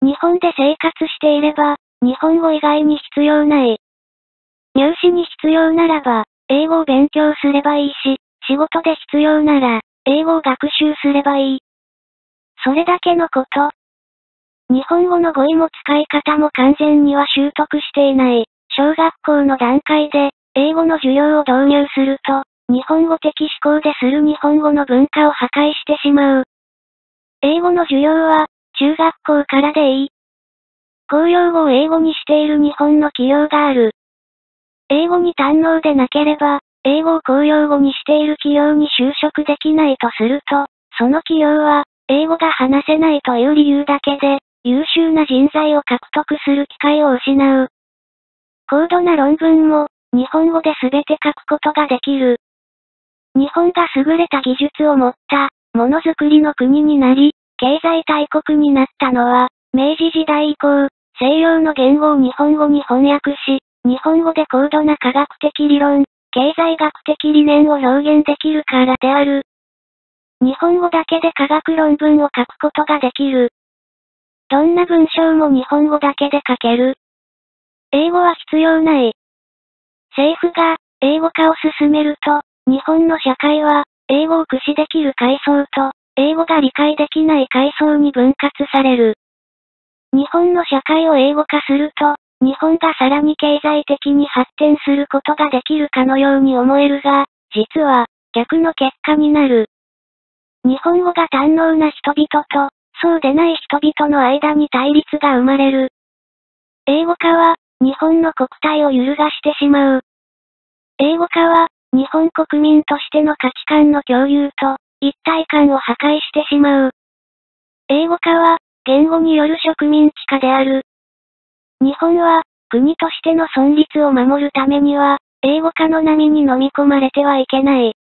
日本で生活していれば、日本語以外に必要ない。入試に必要ならば、英語を勉強すればいいし、仕事で必要なら、英語を学習すればいい。それだけのこと。日本語の語彙も使い方も完全には習得していない。小学校の段階で、英語の授業を導入すると、日本語的思考でする日本語の文化を破壊してしまう。英語の授業は、中学校からでいい。公用語を英語にしている日本の企業がある。英語に堪能でなければ、英語を公用語にしている企業に就職できないとすると、その企業は、英語が話せないという理由だけで、優秀な人材を獲得する機会を失う。高度な論文も、日本語で全て書くことができる。日本が優れた技術を持った、ものづくりの国になり、経済大国になったのは、明治時代以降、西洋の言語を日本語に翻訳し、日本語で高度な科学的理論、経済学的理念を表現できるからである。日本語だけで科学論文を書くことができる。どんな文章も日本語だけで書ける。英語は必要ない。政府が英語化を進めると、日本の社会は英語を駆使できる階層と、英語が理解できない階層に分割される。日本の社会を英語化すると、日本がさらに経済的に発展することができるかのように思えるが、実は逆の結果になる。日本語が堪能な人々と、そうでない人々の間に対立が生まれる。英語化は、日本の国体を揺るがしてしまう。英語化は、日本国民としての価値観の共有と、一体感を破壊してしまう。英語化は、言語による植民地化である。日本は、国としての存立を守るためには、英語化の波に飲み込まれてはいけない。